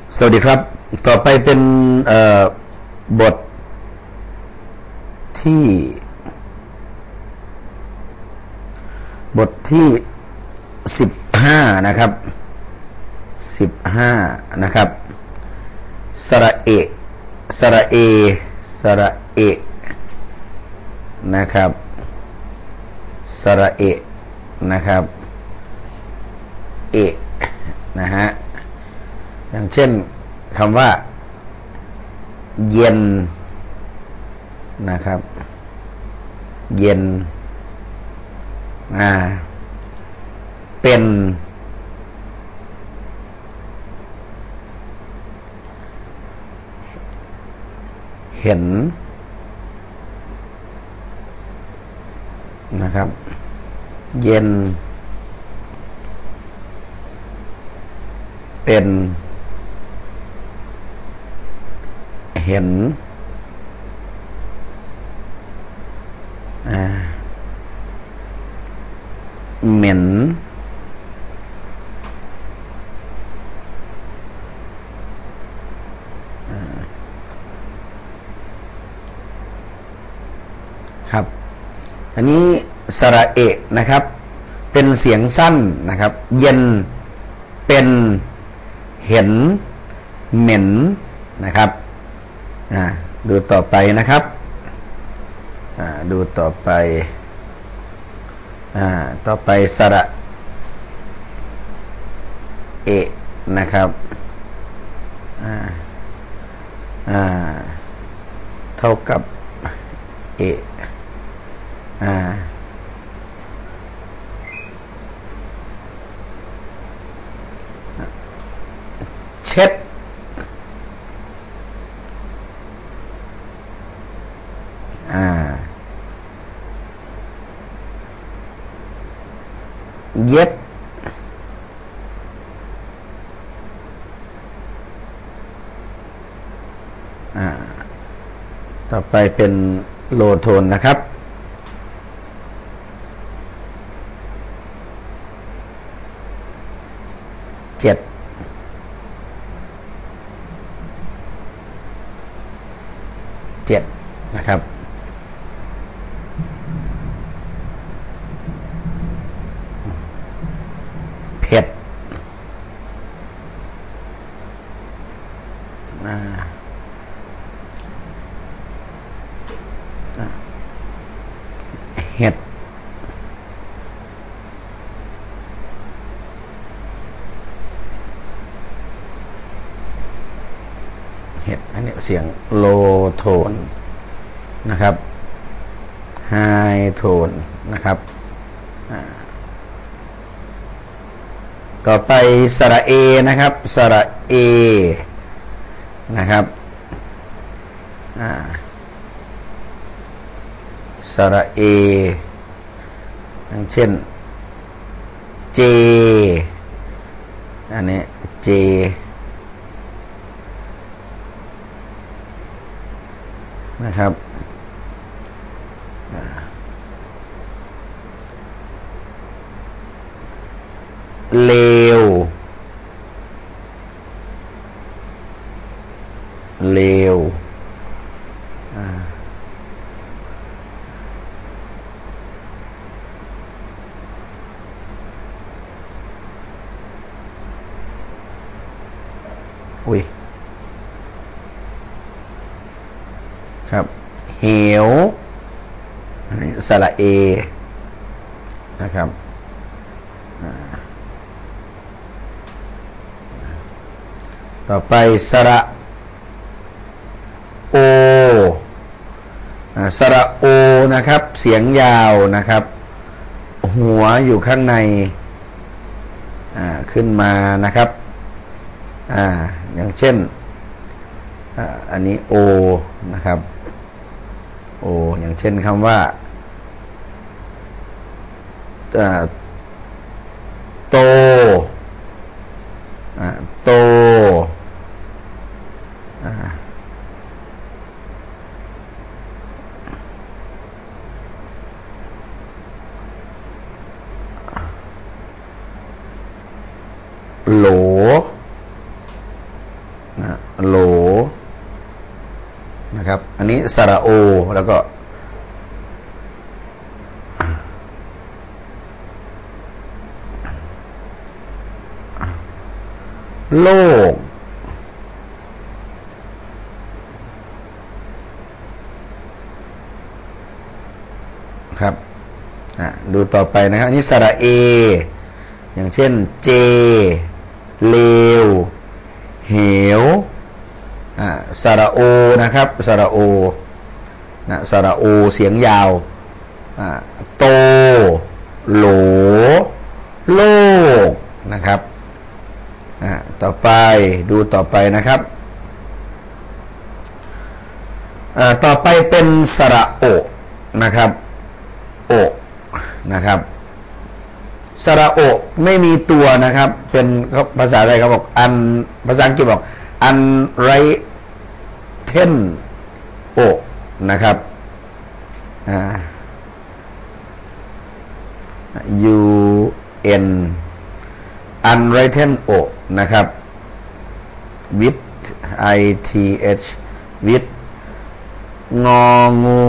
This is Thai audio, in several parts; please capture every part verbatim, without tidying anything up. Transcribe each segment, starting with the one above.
สวัสดีครับต่อไปเป็นบทที่บทที่สิบห้านะครับสิบห้านะครับสระเอะสระเอสระเอะนะครับสระเอะนะครับเอะนะฮะอย่างเช่นคำว่าเย็นนะครับเย็นอ่าเป็นเห็นนะครับเย็นเป็นเห็นอ่าเหม็นครับอันนี้สระเอะนะครับเป็นเสียงสั้นนะครับเย็นเป็นเห็นเหม็นนะครับอ่าดูต่อไปนะครับอ่าดูต่อไปอ่าต่อไปสระเอะนะครับอ่าอ่าเท่ากับเอะอ่าเช็ดอ่าเย็บอ่าต่อไปเป็นโลโทนนะครับเจ็ดเจ็ดนะครับเผ็ดอ่าเห็ดเห็ดอันนี้เสียงโลโทนนะครับไฮโทนนะครับต่อไปสระเอนะครับสระเอนะครับสระเออย่างเช่นเจอันนี้เจนะครับเลวเลวอุ้ยครับเหวสระเอนะครับต่อไปสระโอสระโอนะครับเสียงยาวนะครับหัวอยู่ข้างในขึ้นมานะครับอ่าอย่างเช่นอ่าอันนี้โอนะครับโออย่างเช่นคำว่าโตโตโหลนะครับอันนี้สระโอแล้วก็โลกครับดูต่อไปนะครับอันนี้สระเออย่างเช่นเจเลวเหวสระโอนะครับสระโอนะสระโอเสียงยาวโตโหลโลกนะครับต่อไปดูต่อไปนะครับต่อไปเป็นสระโอนะครับโอนะครับสระโอไม่มีตัวนะครับเป็นภาษาไทยเขาบอกอันภาษาอังกฤษบอกอันไรเทนโอนะครับอ่า U N unwritten o นะครับ with I T H with งองู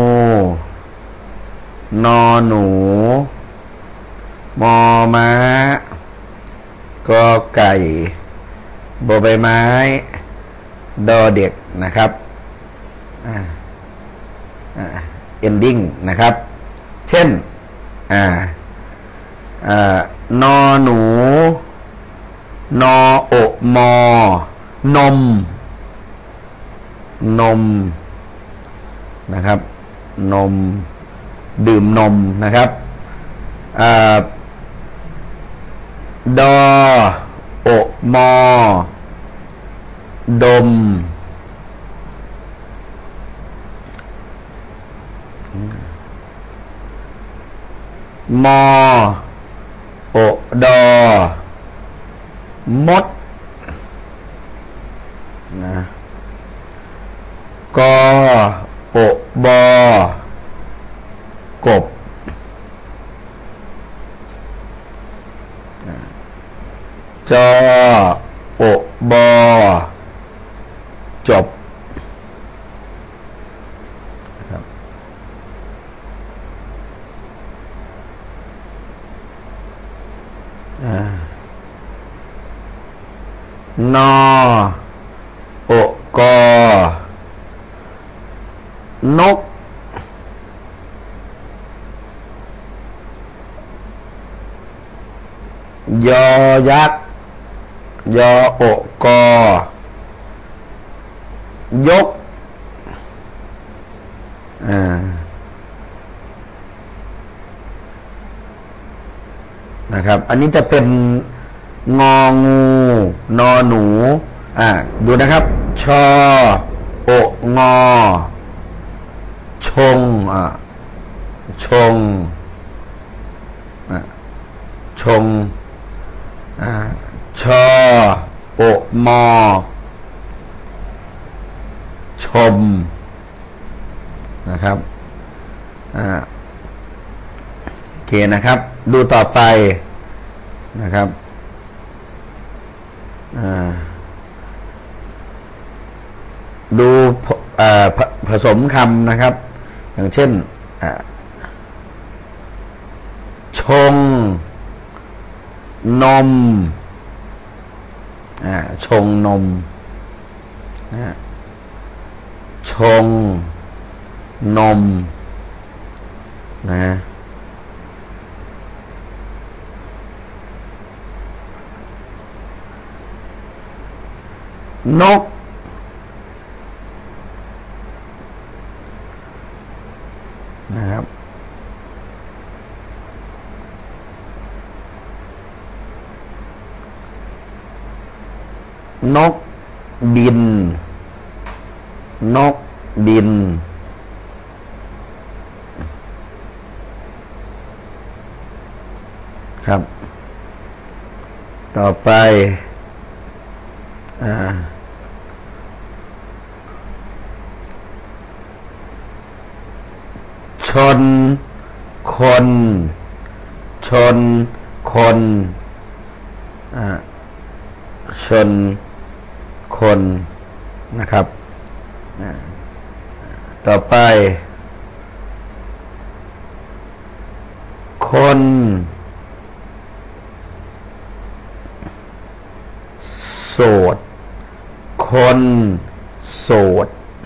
นอหนูมอม้ากอไก่บอใบไม้ดอเด็กนะครับอ่าอ่า ending นะครับเช่นอ่าอ่านอหนูนอโอมอนมนมนะครับนมดื่มนมนะครับอ่าดอโอมอดมมอโอดอมดนะกอโอบอกบจอโอบอจบครับนอโอกอนกยอยักษ์ยอโอกอยกอ่านะครับอันนี้จะเป็นงองูนอหนูอ่าดูนะครับชอโองอชงอ่าชงอ่าชงอ่าชอโอมอชมนะครับอ่าโอเคนะครับดูต่อไปนะครับอ่าดูอ่าผสมคำนะครับอย่างเช่นอ่าชงนมอ่าชงนมนะชงนมนะนกนะครับนกบินนกบินครับต่อไปอ่าชนคนชนคนอ่าชนคนนะครับต่อไปคนโสดคนโสด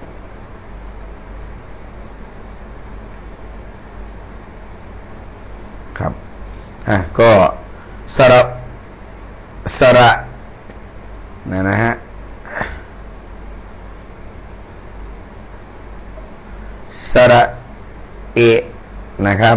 ครับอ่ะก็สระสระนะนะฮะสระเอะนะครับ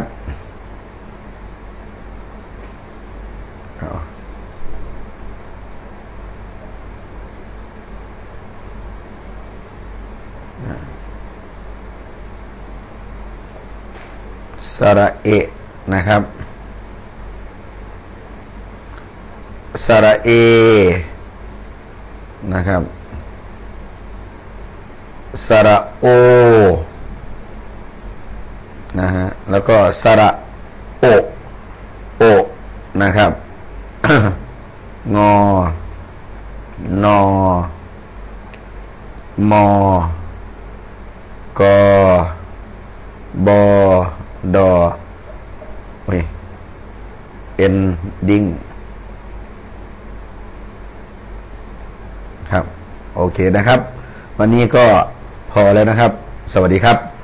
สระเอะนะครับสระเอนะครับสระโอนะฮะแล้วก็สระโอโอนะครับ งอนอมอกอบอดอเฮ้ยเอ็นดิ้งครับโอเคนะครับวันนี้ก็พอแล้วนะครับสวัสดีครับ